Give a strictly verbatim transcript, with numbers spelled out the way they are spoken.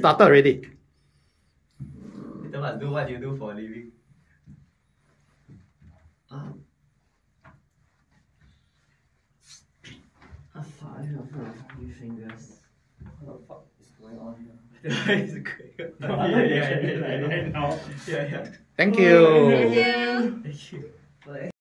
started already. Do what you do for a living. Ah. I have three fingers. What the fuck is going on here? It's great. yeah, yeah, yeah, yeah, yeah, yeah, yeah. Thank you. Thank you. Thank you.